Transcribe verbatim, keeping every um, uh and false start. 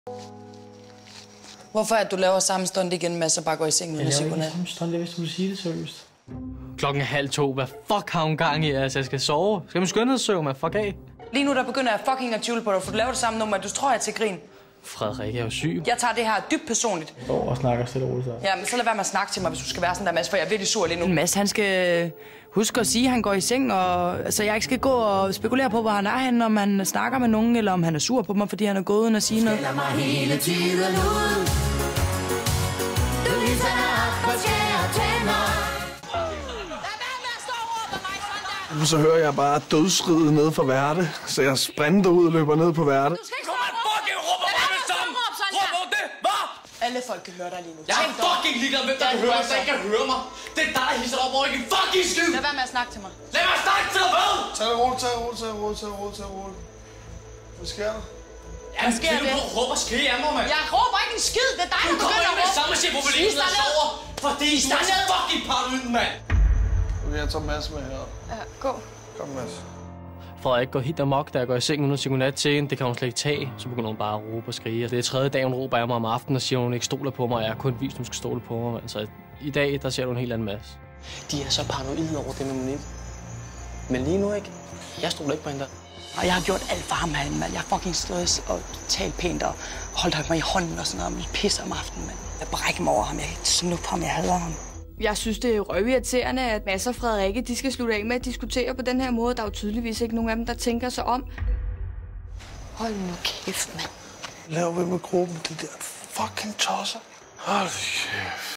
Hvorfor er det, du laver samme stunt igen med, at så bare går i seng uden at sige godnat? Jeg laver ikke samme stunt, jeg vil sige det seriøst. Klokken er halv to. Hvad fuck har hun gang i? Altså, jeg skal sove. Skal man skønhedssøvn, man? Fuck af. Lige nu der begynder jeg fucking at tvivle på dig, for du laver det samme nummer, du tror jeg er til grin. Frederik er jo syg. Jeg tager det her dybt personligt. Jeg står og snakker stille og roligt. Ja, men så lad være med at snakke til mig, hvis du skal være sådan der, Mads, for jeg er virkelig sur lige nu. Mads, han skal huske at sige, at han går i seng, og så jeg ikke skal gå og spekulere på, hvor han er henne, om han snakker med nogen, eller om han er sur på mig, fordi han er gået uden at sige noget. Skælder mig hele tiden ud. Du lyser dig op og skærer tænder. Nu så hører jeg bare dødsriget nede for Værte, så jeg sprinter ud og løber ned på Værte. Alle folk kan høre dig lige nu. Jeg er fucking ligeglad, hvem der kan høre mig, der ikke kan høre mig. Det er dig, der hisser op over ikke en fucking skid. Lad være med at snakke til mig. Lad mig snakke til dig, hvad? Tag det roligt, tag det roligt, tag det roligt, tag det roligt, tag det roligt. Hvad sker der? Hvad sker der? Du råber og skrige af mig, mand. Jeg råber ikke en skid. Det er dig, Du der kommer begynder ind med at det samme og siger, hvor vi ligger sådan og sover. Fordi du er fucking paranoid, mand. Okay, jeg tager Mads med her. Ja, gå. Kom, Mads. Frederik går helt amok, da jeg går i seng uden at sige godnat til hende. Det kan hun slet ikke tage. Så begynder hun bare at råbe og skrige. Det er tredje dag, hun råber af mig om aftenen og siger, at hun ikke stoler på mig. Og jeg har kun vist, at hun skal stole på mig. Så i dag, der ser du en helt anden Mads. De er så paranoide over det med Monique. Men lige nu ikke. Jeg stoler ikke på hende der. Og jeg har gjort alt for ham, mand. Jeg har fucking stået og talt pænt og holdt mig i hånden og sådan noget. Men pisser om aftenen, mand. Jeg brækker mig over ham. Jeg kan snuppe ham. Jeg hader ham. Jeg synes, det er røvirriterende, at Mads og Frederikke de skal slutte af med at diskutere på den her måde. Der er jo tydeligvis ikke nogen af dem, der tænker sig om. Hold nu kæft, mand. Lav ved med gruppen, det der fucking tosser. Hold kæft.